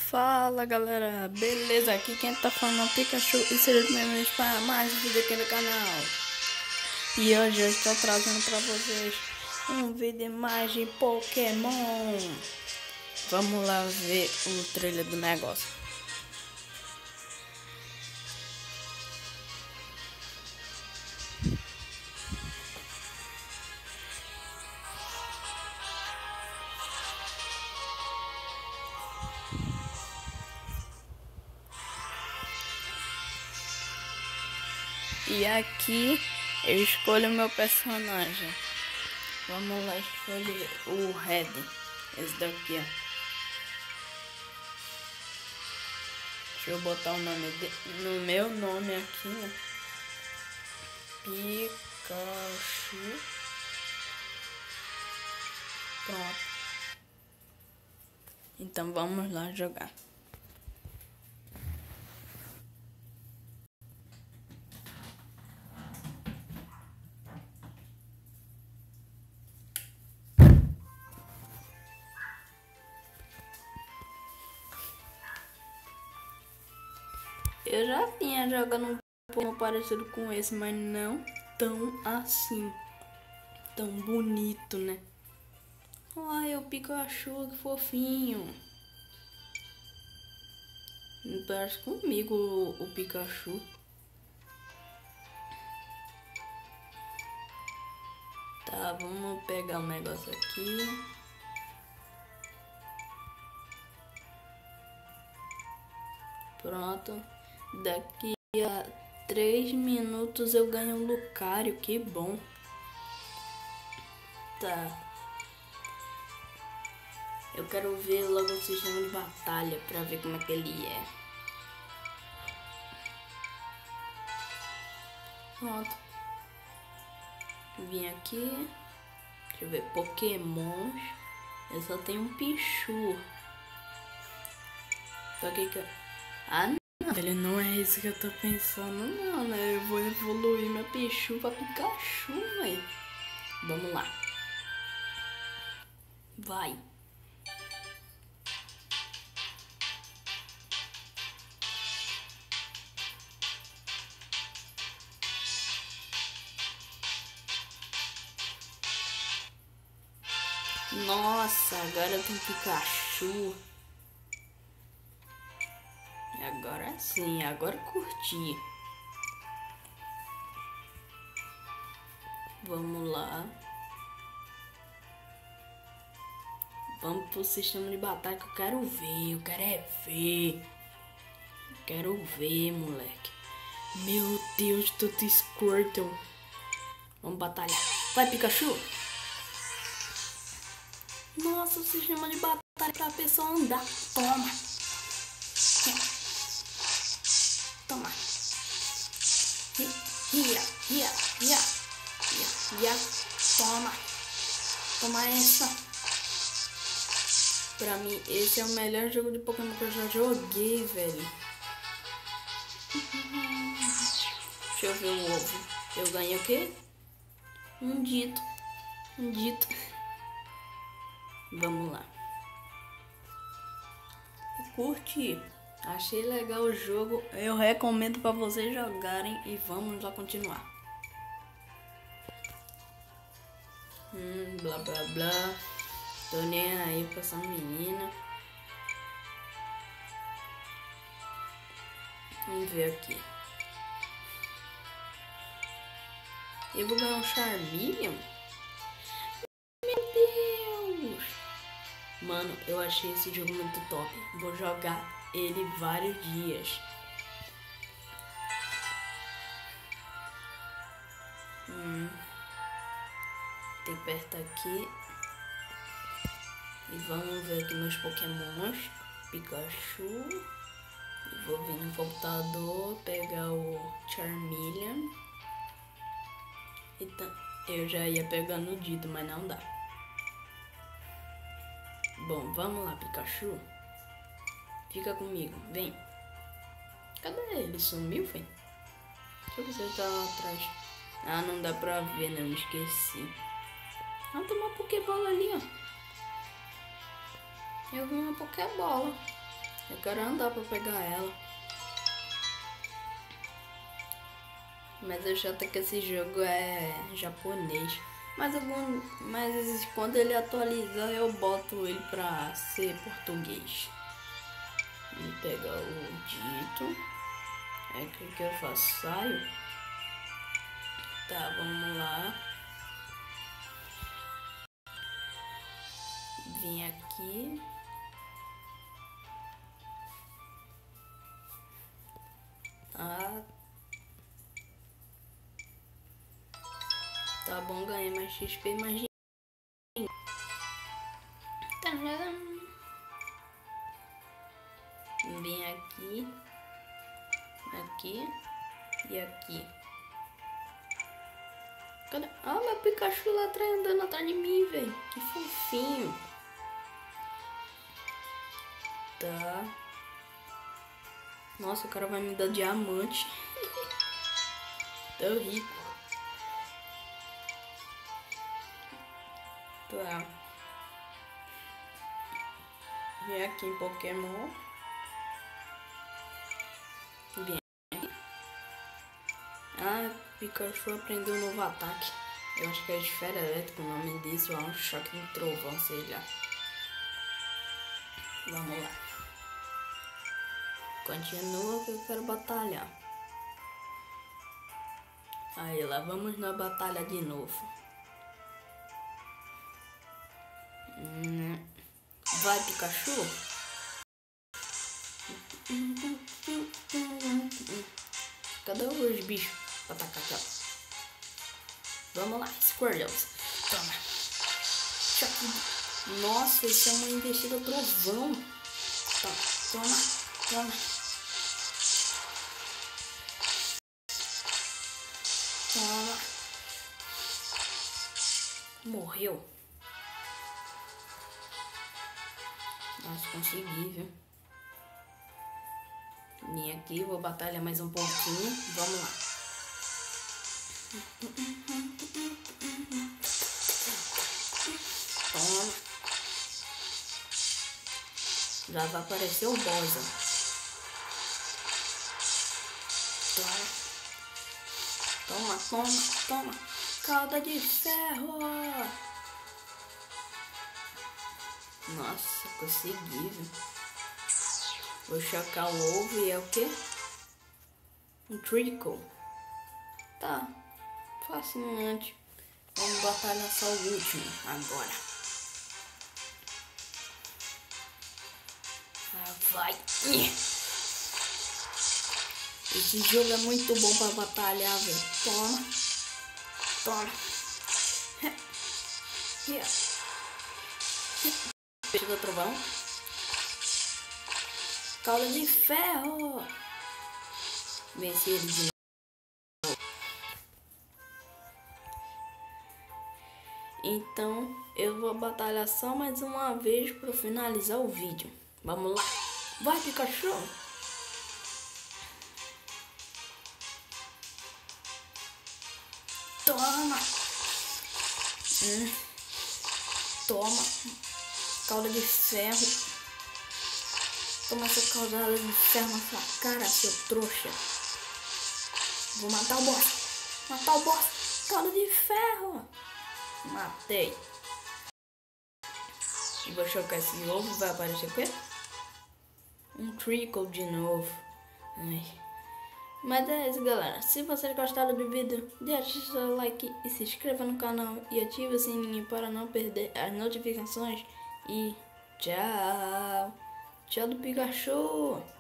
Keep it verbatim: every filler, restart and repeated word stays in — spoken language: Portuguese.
Fala galera, beleza? Aqui quem tá falando é o Pikachu e seja bem-vindos para mais um vídeo aqui no canal. E hoje eu estou trazendo para vocês um vídeo mais de Pokémon. Vamos lá ver o trailer do negócio. E aqui eu escolho o meu personagem. Vamos lá escolher o Red. Esse daqui, ó. Deixa eu botar o nome de... no meu nome aqui, né? Pikachu. Pronto. Então vamos lá jogar. Eu já vinha jogando um Pokémon parecido com esse, mas não tão assim, tão bonito, né? Ai, o Pikachu, que fofinho. Parece comigo o, o Pikachu. Tá, vamos pegar um negócio aqui. Pronto. Daqui a três minutos eu ganho um Lucario, que bom. Tá. Eu quero ver logo o sistema de batalha pra ver como é que ele é. Pronto. Vim aqui. Deixa eu ver. Pokémons. Eu só tenho um Pichu. Pra que que eu... Ah, não. Ele não é isso que eu tô pensando, não, né? Eu vou evoluir meu Pichu pra Pikachu, velho. Vamos lá. Vai. Nossa, agora eu tenho Pikachu. Agora sim, agora curti. Vamos lá. Vamos pro sistema de batalha que eu quero ver. Eu quero é ver. Eu quero ver, moleque. Meu Deus, todo Squirtle. Vamos batalhar. Vai, Pikachu. Nossa, o sistema de batalha pra pessoa andar. Toma. Toma. Ria, ria, ria. Ria, toma. Toma essa. Pra mim, esse é o melhor jogo de Pokémon que eu já joguei, velho. Deixa eu ver o ovo. Eu ganhei o quê? Um dito. Um dito. Vamos lá. Curti. Achei legal o jogo. Eu recomendo pra vocês jogarem. E vamos lá continuar. Hum, blá blá blá. Tô nem aí pra essa menina. Vamos ver aqui. Eu vou ganhar um Charmeleon? Meu Deus! Mano, eu achei esse jogo muito top. Vou jogar ele vários dias. Hum. Tem perto aqui. E vamos ver aqui meus Pokémons. Pikachu. E vou vir no computador, pegar o Charmeleon. Então, eu já ia pegar no Dido, mas não dá. Bom, vamos lá, Pikachu. Fica comigo, vem. Cadê ele? Sumiu, velho? Deixa eu ver se ele tá lá atrás. Ah, não dá pra ver, não, esqueci. Ah, tem uma Pokébola ali, ó. Eu vi uma Pokébola. Eu quero andar pra pegar ela. Mas eu já sei que esse jogo é japonês. Mas, algum, mas quando ele atualizar eu boto ele pra ser português. Vou pegar o dito. É o que, que eu faço? Saio. Tá, vamos lá. Vim aqui. Tá. Tá bom, ganhei mais X P, mais dinheiro. Vim aqui. Aqui. E aqui. Cadê? Ah, meu Pikachu lá atrás andando atrás de mim, velho. Que fofinho. Tá. Nossa, o cara vai me dar diamante. Tô rico. Tá. Vem aqui em Pokémon. Vem. Ah, Pikachu aprendeu um novo ataque. Eu acho que é esfera elétrica o nome disso. É um choque de trovão, sei lá. Vamos lá. Continua que eu quero batalhar. Aí lá, vamos na batalha de novo. Hum. Vai, Pikachu. Cadê os bichos pra atacar aquela? Vamos lá, Squirtles. Toma. Choque. Nossa, isso é uma investida trovão. Toma, toma, toma. Toma. Morreu. Nossa, consegui, viu? Vim aqui, vou batalhar mais um pouquinho. Vamos lá. Toma. Já vai aparecer o boss. Toma. Toma, toma, toma. Cauda de ferro. Nossa, consegui, viu? Vou chocar o ovo e é o quê? Um trickle. Tá. Fascinante. Vamos batalhar só o último agora. Ah, vai. Esse jogo é muito bom pra batalhar, velho. Toma. Toma. Peixe do trovão. Cauda de ferro. Venci ele de novo. Então eu vou batalhar só mais uma vez para finalizar o vídeo. Vamos lá. Vai, Pikachu. Toma. Hum. Toma. Cauda de ferro. Toma essa caudada de ferro na sua cara, seu trouxa. Vou matar o boss. Matar o boss. Cauda de ferro. Matei. E vou chocar esse ovo. Vai aparecer o quê? Um trickle de novo. Ai. Mas é isso, galera. Se vocês gostaram do vídeo, deixe seu like e se inscreva no canal. E ative o sininho para não perder as notificações. E tchau. Tchau do Pikachu.